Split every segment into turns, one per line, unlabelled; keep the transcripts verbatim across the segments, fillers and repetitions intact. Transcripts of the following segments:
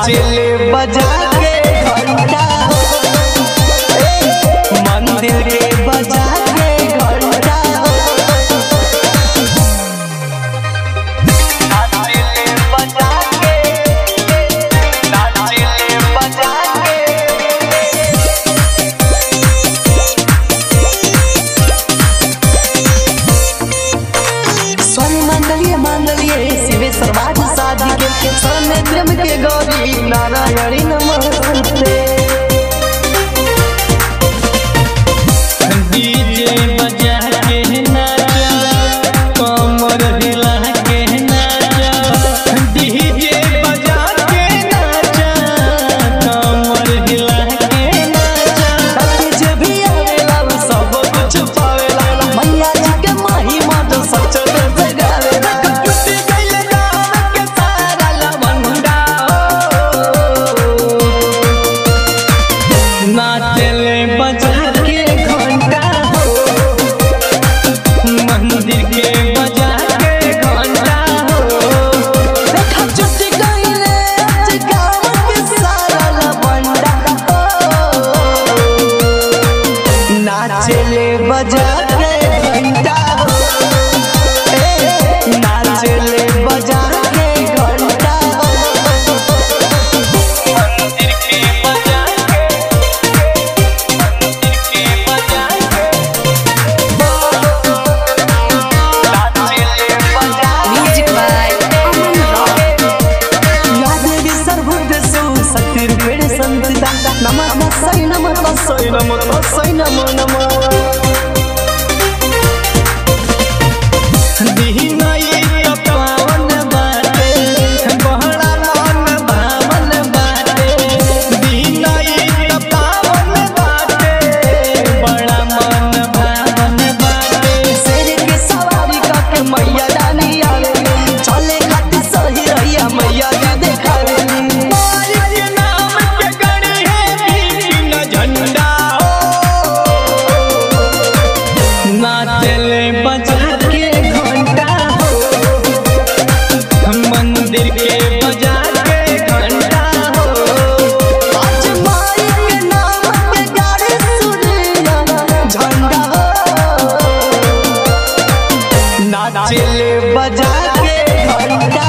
नाचले बजा के घंटा मंदिर के बजा के घंटा नाचले बजा के नाचले बजा के स्वर मंगलिए मंगलिए शिवे सर्वाज शादी के सोने प्रेम के गौरी नारायणी नमस्ते।
डीजे बजा के नाचा कमर हिला के नाचा डीजे बजा के नाचा कमर हिला के नाचा
जे भी आवेला सब कुछ पावेला मैया जी के महिमा तो सच जगावेला
टूट गइल गाँव के सारा लवंडा नाचले बजा के घंटा हो मंदिर के बजा के घंटा हो
देखा छूट गइले आज गाँव के सारा लवंडा नाचले बजा के घंटा नाचले बजा के घंटा
मंदिर के बजा के मंदिर के बजा के
नाचले बजा
Music by Aman Rock.
यादेवी सर्वभूतेषु शक्तिरूपेण संस्थिता नमः तस्यै नमः तस्यै नमः तस्यै नमो नमः।
दीनाई पावन बाटे बहरा मन भावन बाटे दीनाई पावन बाटे बड़ा मन भावन बाटे
शेर के सवारी करके मैया रानी आवेली चले खातिर सही रहिया मैया जी देखावेली
मारी के नाम के गणी है बीच झंडा नाचले बजा के घंटा हो मंदिर के बजा के घंटा हो
आज माई के नाम पे गाड़ी सुनिया झंडा नाचले बजा के घंटा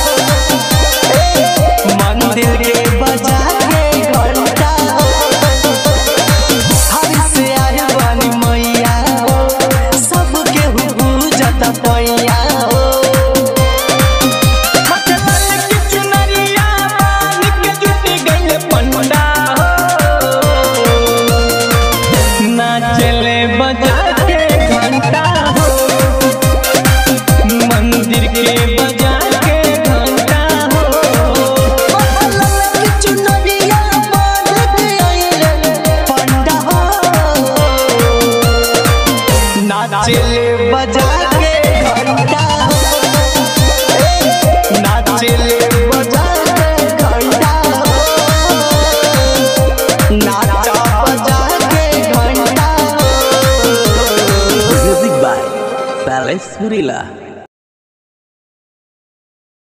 मंदिर के बजा के घंटा हरि से आया वाली मैया हो सबके पूजत पैया हो
मतलन की चुनरिया बान के जुट गइल पंडा हो नाचले बजा के घंटा हो मंदिर के बजा के घंटा हो
की चुनरिया बांध के आइले पंडा हो नाचले बजा के घंटा नाचले बजा के घंटा नाचा बजा के घंटा
Music by Palace Gorilla.